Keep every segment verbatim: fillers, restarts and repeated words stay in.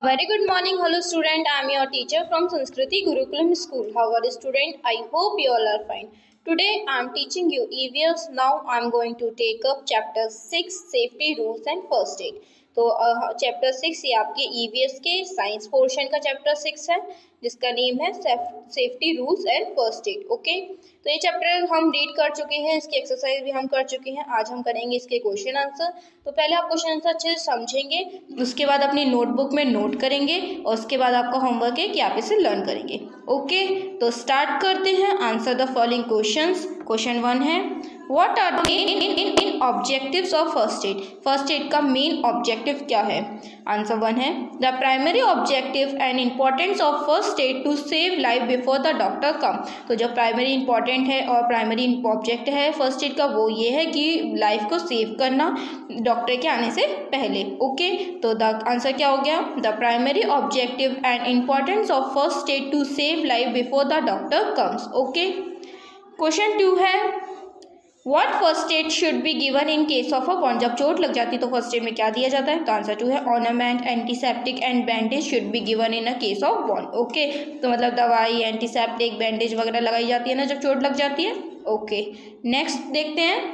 Very good morning, hello student. I am your teacher from Sanskriti Gurukulam School. How are you student? I hope you all are fine. Today I am teaching you E V S. Now I am going to take up chapter six safety rules and first aid. तो chapter uh, six ये आपके E V S के science portion का chapter six है जिसका name है safety rules and first aid. Okay, तो ये चैप्टर हम रीड कर चुके हैं, इसकी एक्सरसाइज भी हम कर चुके हैं. आज हम करेंगे इसके क्वेश्चन आंसर. तो पहले आप क्वेश्चन आंसर अच्छे से समझेंगे, उसके बाद अपनी नोटबुक में नोट करेंगे और उसके बाद आपका होमवर्क है कि आप इसे लर्न करेंगे. ओके, तो स्टार्ट करते हैं. Answer the following questions. Question one है, what are the in objectives of first aid. First aid का मेन ऑब्जेक्टिव क्या है? आंसर वन है, the primary objective and importance of first aid to save life before the doctor come. तो जो primary important है और primary object है first aid का वो ये है कि लाइफ को सेव करना डॉक्टर के आने से पहले. ओके, तो द आंसर क्या हो गया? The primary objective and importance of first aid to save life before the doctor comes. Okay, question two है, what first aid should be given in case of a bond. जब चोट लग जाती है तो फर्स्ट एड में क्या दिया जाता है? तो आंसर टू है, ornament, antiseptic and bandage should be given in a case of bond. Okay, तो मतलब दवाई, एंटीसेप्टिक, बैंडेज वगैरह लगाई जाती है ना जब चोट लग जाती है. ओके, नेक्स्ट देखते हैं.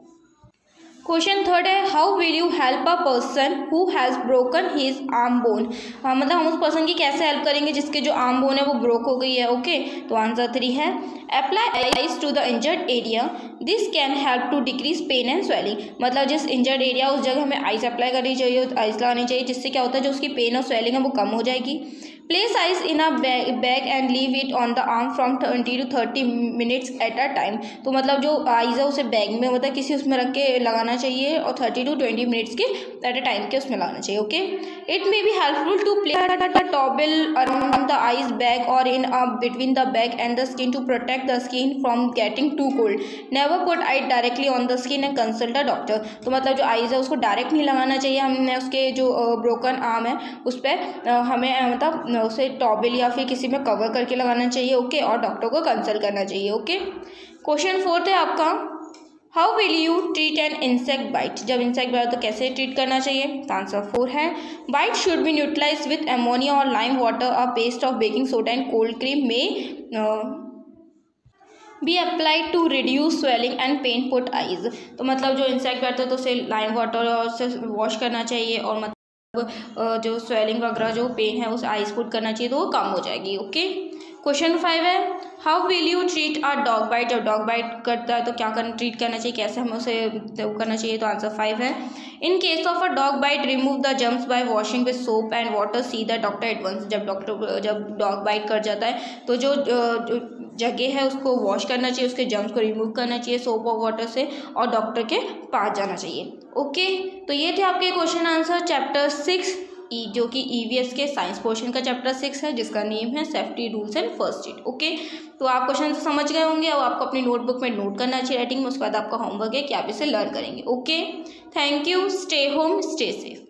क्वेश्चन थर्ड है, how will you help a person who has broken his arm bone. मतलब हम उस पर्सन की कैसे हेल्प करेंगे जिसके जो आर्म बोन है वो ब्रोक हो गई है. ओके, तो आंसर थ्री है, apply ice to the injured area, this can help to decrease pain and swelling. मतलब जिस इंजर्ड एरिया उस जगह हमें आइस अप्लाई करनी चाहिए, आइस लगानी चाहिए, जिससे क्या होता है जो उसकी पेन और स्वेलिंग है वो कम हो जाएगी. Place ice in a bag and leave it on the arm from twenty to thirty minutes at a time. तो मतलब जो आइस है उसे बैग में मतलब किसी उसमें रख के लगाना चाहिए और थर्टी टू ट्वेंटी मिनट्स के एट अ टाइम के उसमें लगाना चाहिए. Okay, it may be helpful to place the towel around the ice bag और in between the bag and the skin to protect the skin from getting too cold. Never put ice directly on the skin and consult the doctor. तो मतलब जो ice है उसको direct नहीं लगाना चाहिए, हमने उसके जो ब्रोकन आर्म है उस पर हमें मतलब उसे टॉवेल या फिर किसी में कवर करके लगाना चाहिए. ओके, और डॉक्टर को कंसल्ट करना चाहिए. ओके, क्वेश्चन फोर्थ है आपका, how will you treat an insect bite. जब इंसेक्ट बाइट तो कैसे ट्रीट करना चाहिए? तो आंसर फोर है, bite should be neutralize with ammonia और lime water, a paste of baking soda and cold cream may be applied to reduce swelling and pain put ice. तो मतलब जो इंसेक्ट बाइट है तो उसे लाइम वाटर से wash करना चाहिए और मतलब जो स्वेलिंग वगैरह जो पेन है उस आइस पुट करना चाहिए तो वो कम हो जाएगी. ओके, क्वेश्चन फाइव है, how will you treat a dog bite. जब डॉग बाइट करता है तो क्या करना ट्रीट करना चाहिए, कैसे हमें उसे करना चाहिए? तो आंसर फाइव है, in case of a dog bite remove the germs by washing with soap and water, see the doctor advance. जब डॉक्टर जब डॉग बाइट कर जाता है तो जो, जो जगह है उसको वॉश करना चाहिए, उसके जम्स को रिमूव करना चाहिए सोप और वाटर से और डॉक्टर के पास जाना चाहिए. ओके, तो ये थे आपके question answer chapter six E जो कि ई वी एस के साइंस पोर्शन का चैप्टर सिक्स है जिसका नेम है safety rules and first aid. Okay, तो आप क्वेश्चन से समझ गए होंगे. अब आपको अपनी नोटबुक में नोट करना चाहिए राइटिंग में, उसके बाद आपका होमवर्क है कि आप इसे लर्न करेंगे. Okay, thank you, stay home, stay safe.